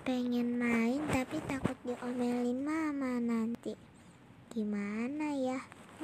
Pengen main tapi takut diomelin mama nanti. Gimana ya?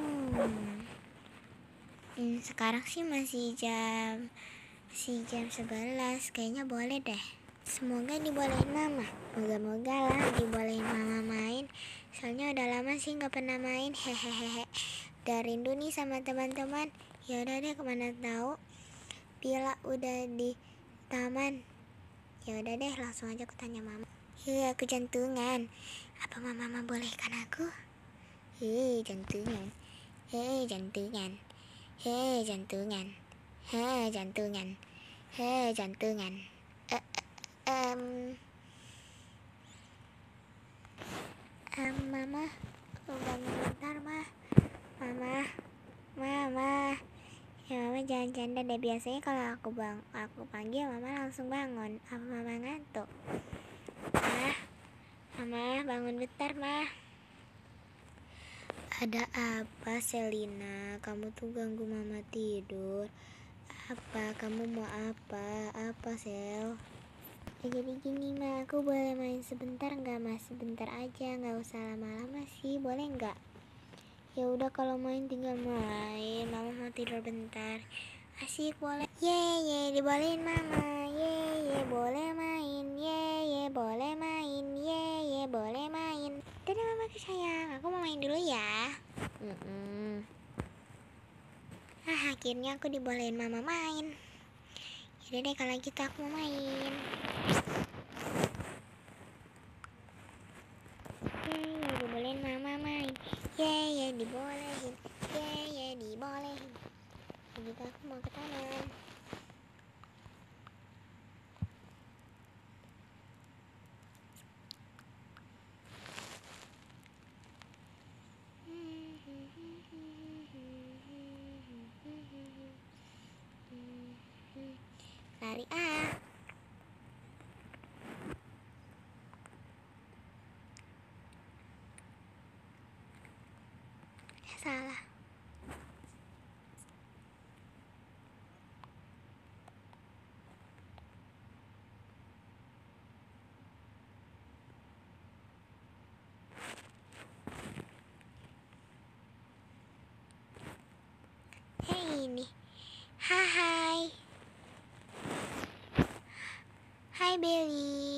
Sekarang sih masih jam 11. Kayaknya boleh deh. Semoga dibolehin mama. Moga-moga lah dibolehin mama main. Soalnya udah lama sih gak pernah main. Hehehe. Udah rindu nih sama teman-teman. Ya udah deh, kemana tahu Bila udah di taman. Ya udah deh, langsung aja aku tanya mama. Aku jantungan. Apa mama bolehkan aku? Jantungan. Jantungan. Jantungan. Jantungan. Jantungan. Mama, aku bangun bentar, mah. Mama. Ya mama jangan canda deh. Biasanya kalau aku panggil mama langsung bangun. Apa mama ngantuk? Mama bangun bentar, mah. Ada apa, Selina? Kamu tuh ganggu mama tidur. Apa? Kamu mau apa? Apa, Sel? Ya, jadi gini, Ma. Aku boleh main sebentar nggak, Mas? Sebentar aja, nggak usah lama-lama sih. Boleh nggak? Ya udah, kalau main tinggal main. Mama mau tidur bentar. Asik, boleh. Ye, dibolehin mama. Ye, boleh main. Ye, boleh main. Ye, boleh main. Dadah mama sayang, aku mau main dulu ya. Akhirnya aku dibolehin mama main. Yaudah deh, kalau gitu aku mau main. Dibolehin mama main. Dibolehin. Dibolehin. Gitu aku mau ke taman. Lari salah. Ini. Hai Belly.